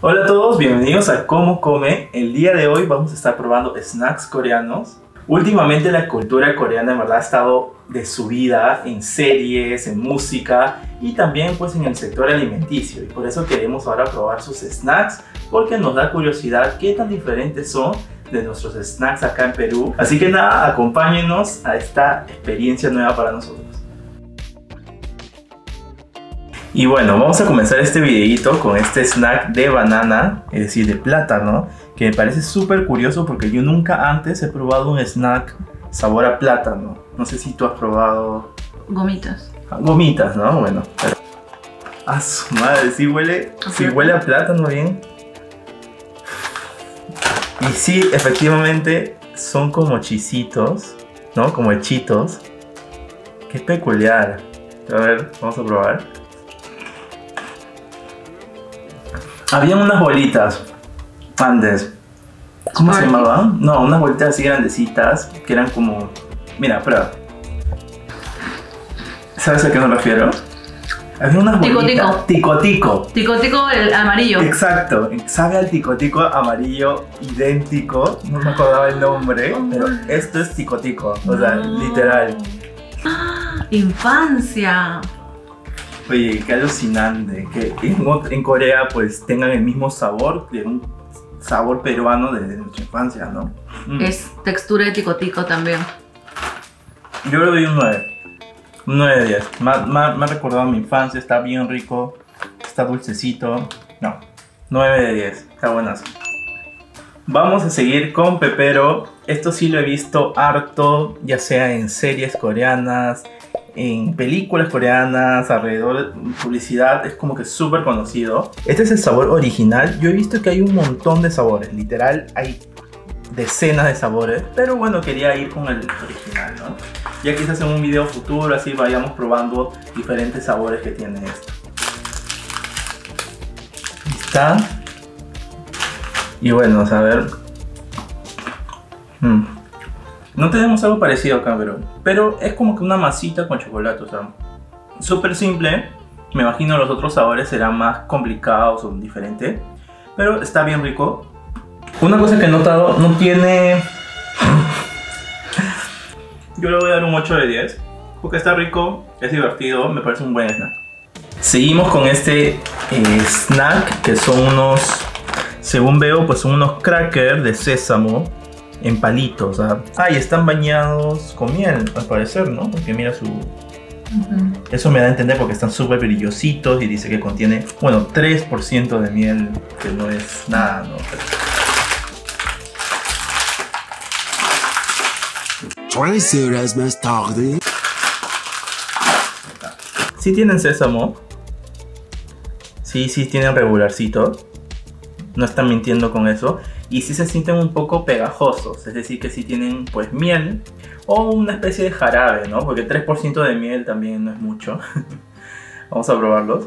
Hola a todos, bienvenidos a Cómo Come. El día de hoy vamos a estar probando snacks coreanos. Últimamente la cultura coreana en verdad ha estado de subida en series, en música y también pues en el sector alimenticio. Y por eso queremos ahora probar sus snacks porque nos da curiosidad qué tan diferentes son de nuestros snacks acá en Perú. Así que nada, acompáñenos a esta experiencia nueva para nosotros. Y bueno, vamos a comenzar este videito con este snack de banana, es decir, de plátano, que me parece súper curioso porque yo nunca antes he probado un snack sabor a plátano. No sé si tú has probado... Gomitas. Gomitas, ¿no? Bueno, pero... ¡Ah, su madre! Sí huele a plátano bien. Y sí, efectivamente, son como chisitos, ¿no? Como hechitos. ¡Qué peculiar! A ver, vamos a probar. Habían unas bolitas antes. ¿Cómo se llamaban? No, unas bolitas así grandecitas que eran como... Mira, prueba. ¿Sabes a qué me refiero? Había unas bolitas... Tico-tico. Tico-tico el amarillo. Exacto. Sabe al tico-tico amarillo idéntico. No me acordaba el nombre, pero esto es tico-tico. O sea, literal. Infancia. Oye, qué alucinante que en Corea pues tengan el mismo sabor, de un sabor peruano desde nuestra infancia, ¿no? Es textura de tico-tico también. Yo le doy un 9. Un 9 de 10. Me ha recordado mi infancia, está bien rico, está dulcecito. No, 9 de 10, está buenazo. Vamos a seguir con pepero. Esto sí lo he visto harto, ya sea en series coreanas, en películas coreanas, alrededor de publicidad, es como que súper conocido. Este es el sabor original. Yo he visto que hay un montón de sabores, literal hay decenas de sabores, pero bueno, quería ir con el original, ¿no? Ya quizás en un video futuro así vayamos probando diferentes sabores que tiene esto. Ahí está. Y bueno, a ver. No tenemos algo parecido acá, pero es como que una masita con chocolate, o sea, súper simple. Me imagino los otros sabores serán más complicados o diferentes, pero está bien rico. Una cosa que he notado, no tiene... Yo le voy a dar un 8 de 10, porque está rico, es divertido, me parece un buen snack. Seguimos con este snack, que son unos, según veo, pues son unos crackers de sésamo en palitos, y están bañados con miel, al parecer, ¿no? Porque mira su... Eso me da a entender porque están súper brillositos y dice que contiene, bueno, 3% de miel, que no es nada, ¿no? 13 horas más tarde. Sí tienen sésamo. Sí tienen regularcito. No están mintiendo con eso. Y sí se sienten un poco pegajosos. Es decir, que sí tienen pues miel o una especie de jarabe, ¿no? Porque 3% de miel también no es mucho. Vamos a probarlos.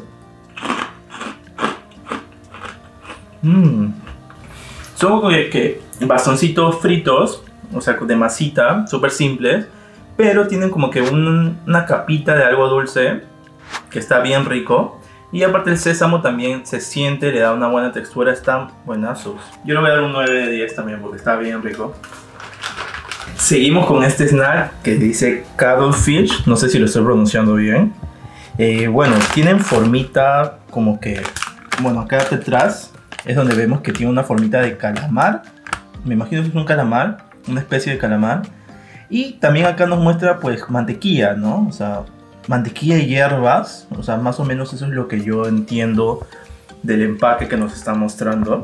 Son como que bastoncitos fritos, o sea, de masita, súper simples, pero tienen como que una capita de algo dulce que está bien rico. Y aparte el sésamo también se siente, le da una buena textura, están buenazos. Yo le voy a dar un 9 de 10 también porque está bien rico. Seguimos con este snack que dice Cuttlefish, no sé si lo estoy pronunciando bien. Bueno, tienen formita como que, bueno, acá detrás es donde vemos que tiene una formita de calamar. Me imagino que es un calamar, una especie de calamar. Y también acá nos muestra pues mantequilla, ¿no? O sea, mantequilla y hierbas, o sea, más o menos eso es lo que yo entiendo del empaque que nos está mostrando.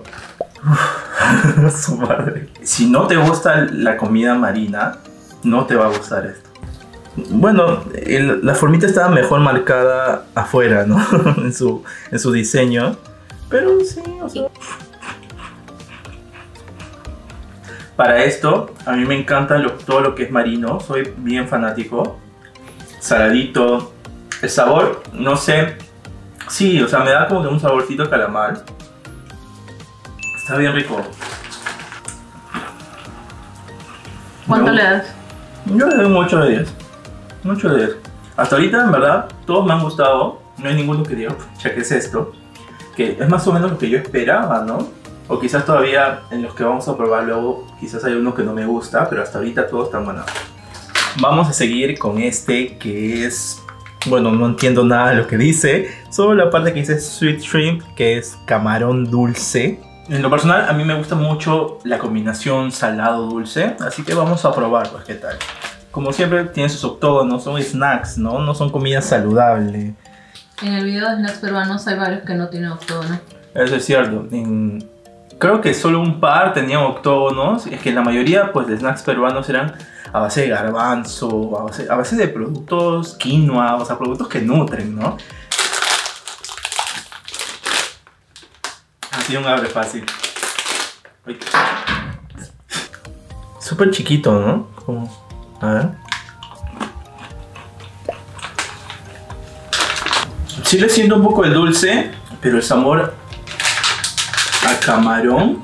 Su madre. Si no te gusta la comida marina, no te va a gustar esto. Bueno, la formita estaba mejor marcada afuera, ¿no? en su diseño, pero sí, o sea... Para esto, a mí me encanta todo lo que es marino, soy bien fanático. Saladito, el sabor, no sé, sí, o sea, me da como que un saborcito de calamar. Está bien rico. ¿Cuánto le das? Yo le doy un 8 de 10. Un 8 de 10. Hasta ahorita, en verdad, todos me han gustado. No hay ninguno que diga, ya que es esto. que es más o menos lo que yo esperaba, ¿no? O quizás todavía en los que vamos a probar luego, quizás hay uno que no me gusta, pero hasta ahorita todos están buenos. Vamos a seguir con este que es... Bueno, no entiendo nada de lo que dice, solo la parte que dice Sweet Shrimp, que es camarón dulce. En lo personal, a mí me gusta mucho la combinación salado-dulce, así que vamos a probar, pues, qué tal. Como siempre, tiene sus octógonos, son snacks, ¿no? No son comida saludable. En el video de snacks peruanos hay varios que no tienen octógono. Eso es cierto. Creo que solo un par tenían octógonos. Es que la mayoría, pues, de snacks peruanos eran a base de garbanzo, a base de productos quinoa, o sea, productos que nutren, ¿no? Así un abre fácil. Uy. Súper chiquito, ¿no? Como... A ver. Sí le siento un poco el dulce, pero el sabor a camarón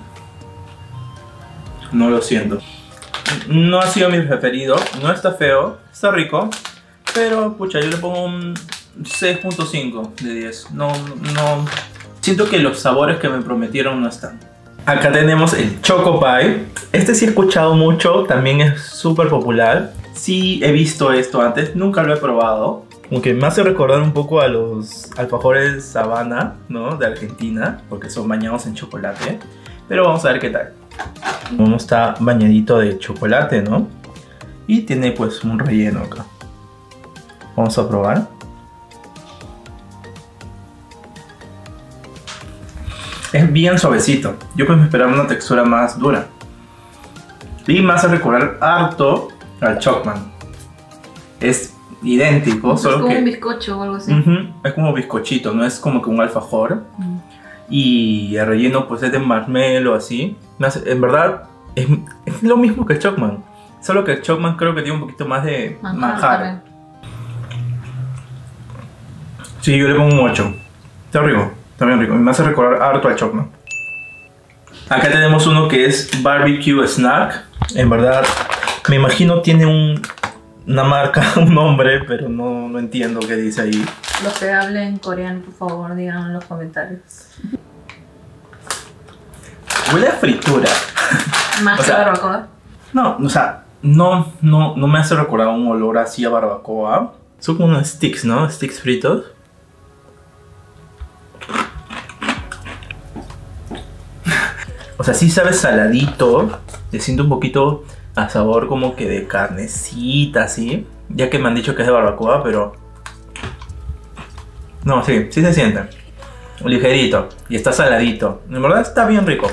no lo siento. No ha sido mi preferido, no está feo, está rico, pero pucha, yo le pongo un 6.5 de 10. No, siento que los sabores que me prometieron no están. Acá tenemos el Choco Pie. Este sí he escuchado mucho, también es súper popular. Sí he visto esto antes, nunca lo he probado. Aunque me hace recordar un poco a los alfajores Habana, ¿no? De Argentina, porque son bañados en chocolate. Pero vamos a ver qué tal. Uno está bañadito de chocolate, ¿no? Y tiene pues un relleno acá. Vamos a probar. Es bien suavecito. Yo pues me esperaba una textura más dura. Y me hace recordar harto al Chocman. Es idéntico, Es solo como que... un bizcocho o algo así. Es como bizcochito, no es como que un alfajor. Y el relleno pues es de marshmallow así. En verdad es lo mismo que el Chocman. Solo que el Chocman creo que tiene un poquito más de manjar. Sí, yo le pongo un 8. Está rico, está bien rico. Me hace recordar harto al Chocman. Acá tenemos uno que es Barbecue Snack. En verdad, me imagino tiene una marca, un nombre, pero no entiendo qué dice ahí. Los que hablen coreano, por favor, díganlo en los comentarios. Huele a fritura. Más que barbacoa. No, o sea, no me hace recordar un olor así a barbacoa. Son como unos sticks, ¿no? Sticks fritos. O sea, sí sabe saladito. Le siento un poquito a sabor como que de carnecita, así. Ya que me han dicho que es de barbacoa, pero... No, sí se siente. Ligerito. Y está saladito. En verdad está bien rico.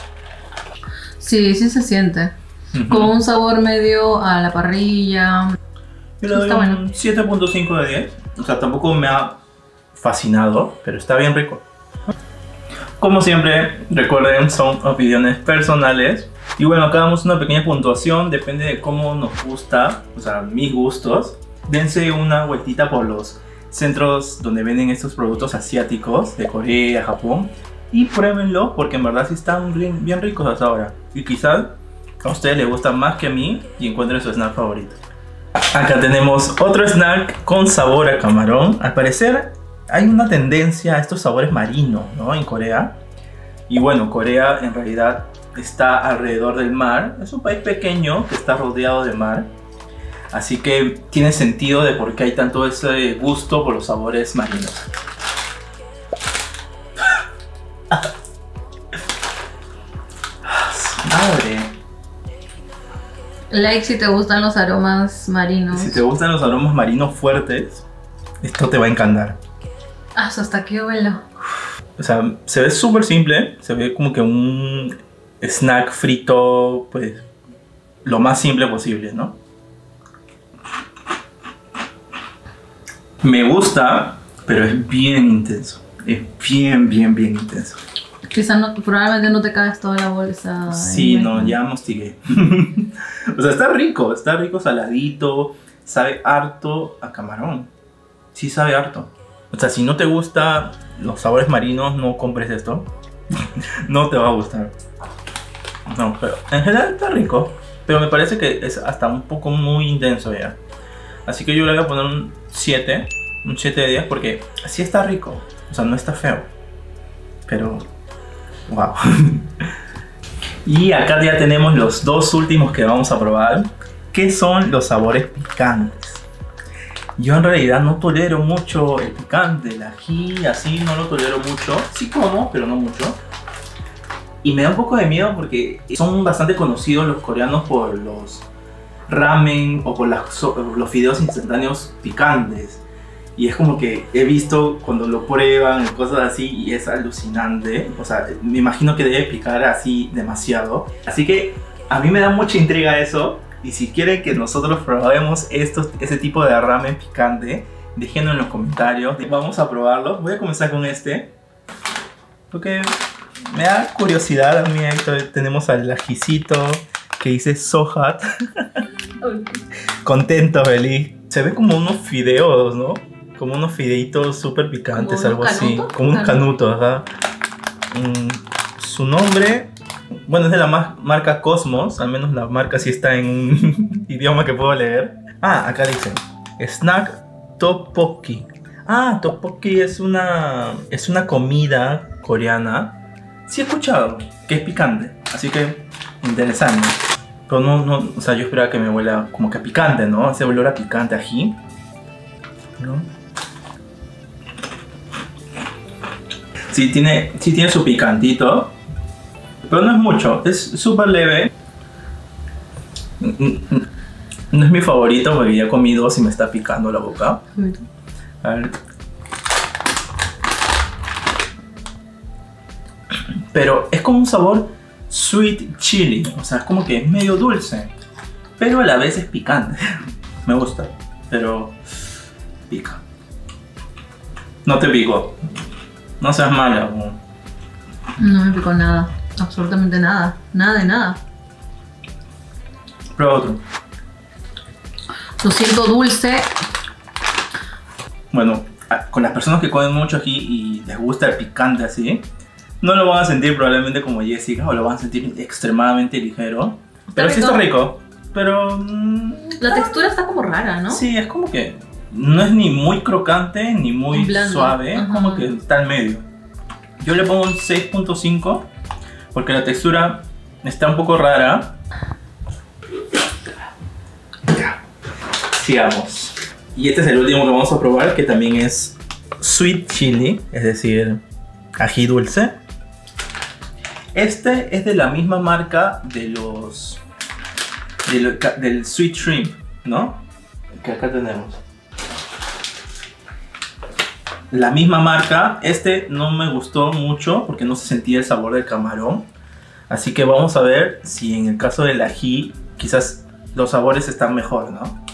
Sí se siente. Con un sabor medio a la parrilla. Yo le doy un 7.5 de 10. O sea, tampoco me ha fascinado, pero está bien rico. Como siempre, recuerden, son opiniones personales. Y bueno, acá damos una pequeña puntuación, depende de cómo nos gusta, o sea, mis gustos. Dense una vueltita por los centros donde venden estos productos asiáticos de Corea, Japón. Y pruébenlo, porque en verdad sí están bien ricos hasta ahora. Y quizás a ustedes les gustan más que a mí y encuentren su snack favorito. Acá tenemos otro snack con sabor a camarón. Al parecer hay una tendencia a estos sabores marinos, ¿no? En Corea. Y bueno, Corea en realidad está alrededor del mar. Es un país pequeño que está rodeado de mar. Así que tiene sentido de por qué hay tanto ese gusto por los sabores marinos. Madre. Like si te gustan los aromas marinos. Si te gustan los aromas marinos fuertes, esto te va a encantar. Hasta aquí huelo. O sea, se ve súper simple. Se ve como que un snack frito, pues, lo más simple posible, ¿no? Me gusta, pero es bien intenso. Es bien intenso. Quizás probablemente no te caes toda la bolsa. Sí, no, ya mostigué. O sea, está rico saladito. Sabe harto a camarón. Sí sabe harto. O sea, si no te gustan los sabores marinos, no compres esto. No te va a gustar. No, pero en general está rico. Pero me parece que es hasta un poco muy intenso ya. Así que yo le voy a poner un 7. Un 7 de 10 porque sí está rico. O sea, no está feo. pero wow. Y acá ya tenemos los dos últimos que vamos a probar, que son los sabores picantes. Yo en realidad no tolero mucho el picante, el ají, así no lo tolero mucho. Sí como, pero no mucho. Y me da un poco de miedo porque son bastante conocidos los coreanos por los ramen o por los fideos instantáneos picantes. Y es como que he visto cuando lo prueban y cosas así y es alucinante. O sea, me imagino que debe picar así demasiado. Así que a mí me da mucha intriga eso. Y si quieren que nosotros probemos ese tipo de ramen picante, déjenlo en los comentarios. Vamos a probarlo. Voy a comenzar con este, porque me da curiosidad a mí. Ahí tenemos al ajicito que dice so hot. Contento, feliz. Se ve como unos fideos, ¿no? Como unos fideitos súper picantes, algo así. Como unos canutos, ¿verdad? Su nombre, bueno, es de la marca Cosmos. Al menos la marca sí está en un idioma que puedo leer. Ah, acá dice Snack Tteokbokki. Ah, tteokbokki es una comida coreana. Sí he escuchado que es picante, así que interesante. Pero no, o sea, yo esperaba que me huela como que a picante, ¿no? Ese olor a picante, ají, ¿no? Sí tiene su picantito, pero no es mucho, es súper leve. No es mi favorito porque ya comí dos y me está picando la boca. A ver. Pero es como un sabor sweet chili, o sea, es como que es medio dulce, pero a la vez es picante. Me gusta, pero pica. No te pico. No seas mala. No me picó nada, absolutamente nada, nada de nada. Prueba otro. Lo siento dulce. Bueno, con las personas que comen mucho ají y les gusta el picante así, no lo van a sentir probablemente como Jessica, o lo van a sentir extremadamente ligero. Pero sí está rico. Pero la textura está como rara, ¿no? Sí, es como que no es ni muy crocante ni muy suave, es como que está al medio. Yo le pongo un 6.5 porque la textura está un poco rara. Ya, sigamos. Y este es el último que vamos a probar, que también es sweet chili, es decir, ají dulce. Este es de la misma marca de del sweet shrimp, ¿no? Que acá tenemos. La misma marca. Este no me gustó mucho porque no se sentía el sabor del camarón. Así que vamos a ver si en el caso del ají quizás los sabores están mejor, ¿no?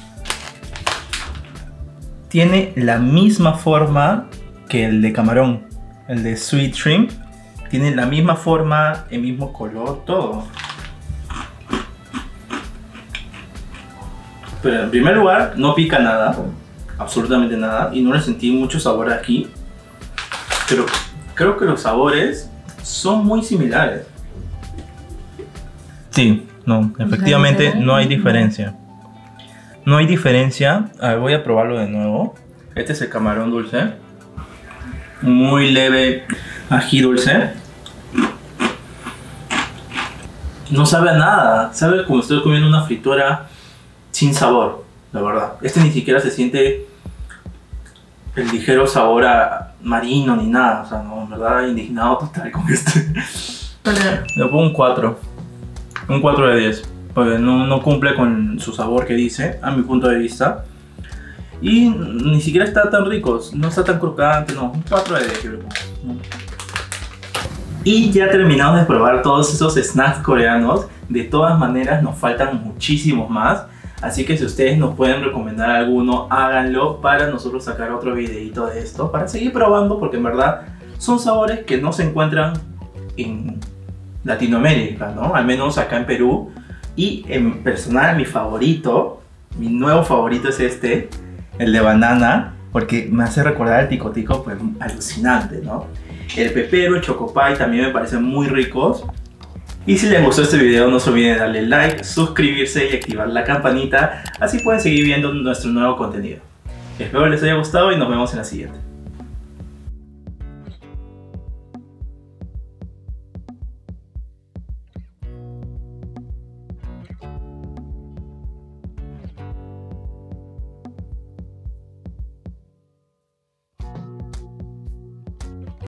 Tiene la misma forma que el de camarón, el de sweet shrimp. Tiene la misma forma, el mismo color, todo. Pero en primer lugar, no pica nada. Absolutamente nada. Y no le sentí mucho sabor aquí. Pero creo que los sabores son muy similares. Sí, no, efectivamente no hay diferencia. No hay diferencia. A ver, voy a probarlo de nuevo. Este es el camarón dulce. Muy leve ají dulce. No sabe a nada. Sabe como estoy comiendo una fritura sin sabor, la verdad. Este ni siquiera se siente el ligero sabor a marino ni nada. O sea, no, en verdad, indignado total con este. Le pongo un 4. Un 4 de 10. Porque no cumple con su sabor que dice, a mi punto de vista. Y ni siquiera está tan rico, no está tan crocante, no. Un 4 de 10 yo le pongo. Y ya terminamos de probar todos esos snacks coreanos. De todas maneras nos faltan muchísimos más. Así que si ustedes nos pueden recomendar alguno, háganlo para nosotros sacar otro videito de esto. Para seguir probando, porque en verdad son sabores que no se encuentran en Latinoamérica, ¿no? Al menos acá en Perú. Y en personal mi favorito, mi nuevo favorito es este, el de banana. Porque me hace recordar el tico tico, pues alucinante, ¿no? El pepero, el chocopay también me parecen muy ricos. Y si les gustó este video no se olviden de darle like, suscribirse y activar la campanita. Así pueden seguir viendo nuestro nuevo contenido. Espero les haya gustado y nos vemos en la siguiente.